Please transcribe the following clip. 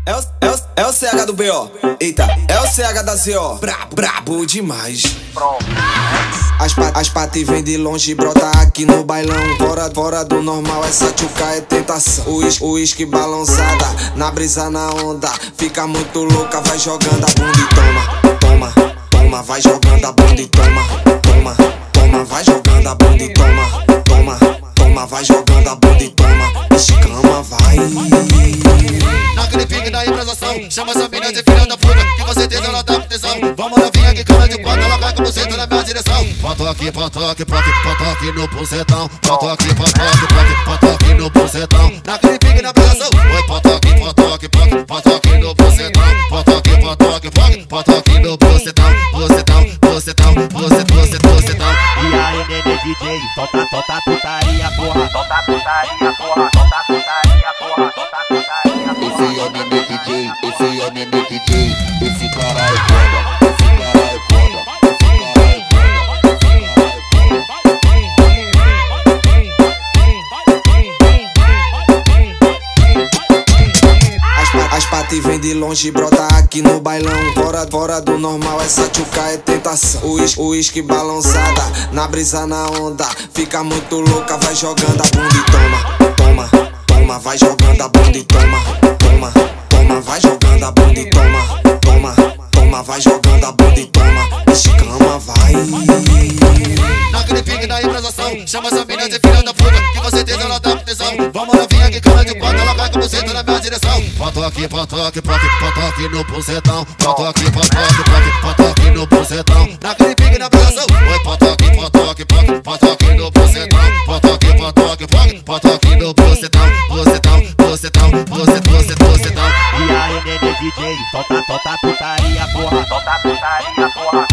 É o CH do BO. Eita, é o CH da ZO. Brabo demais. As patas vem de longe, brota aqui no bailão. Fora do normal, essa tchuca é tentação. O uísque balançada, na brisa, na onda. Fica muito louca, vai jogando a bunda e toma, vai jogando a bunda e toma, vai jogando a bunda e toma, vai jogando a bunda e toma. Escama, vai. Naquele pique da improvisação, chama essa mina de filha da puta, que com certeza ela dá proteção. Vamos novinha que cana de quatro, ela vai com você na minha direção. Bota aqui no bucetão. Bota aqui no bucetão. Naquele pique da improvisação, oi, bota aqui no bucetão. Bota aqui no bucetão. E aí, nenê DJ, tota putaria, porra. Esse é o nenê DJ, esse é o nenê DJ. Esse cara é foda, esse cara é foda. As patas vem de longe, brota aqui no bailão. Fora do normal, essa tchuca é tentação. O uísque balançada, na brisa, na onda. Fica muito louca, vai jogando a bunda e toma, vai jogando a bunda e toma, vai jogando a bunda e toma, vai jogando a bunda e toma. Escama, vai. Naquele pique da improvisação, chama essa mina de filha da puta, que com certeza ela dá proteção. Vamos novinha que cana de quatro, ela vai com você na minha direção. Bota aqui no bucetão. Bota aqui no bucetão. Naquele pique da improvisação, oi, bota aqui no bucetão. Bota aqui no bucetão. E aí, nenê DJ, tota putaria, porra.